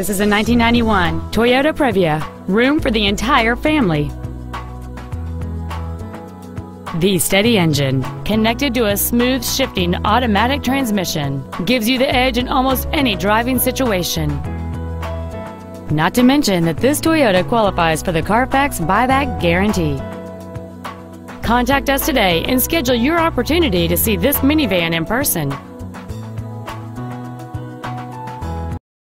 This is a 1991 Toyota Previa. Room for the entire family. The steady engine, connected to a smooth shifting automatic transmission, gives you the edge in almost any driving situation. Not to mention that this Toyota qualifies for the Carfax buyback guarantee. Contact us today and schedule your opportunity to see this minivan in person.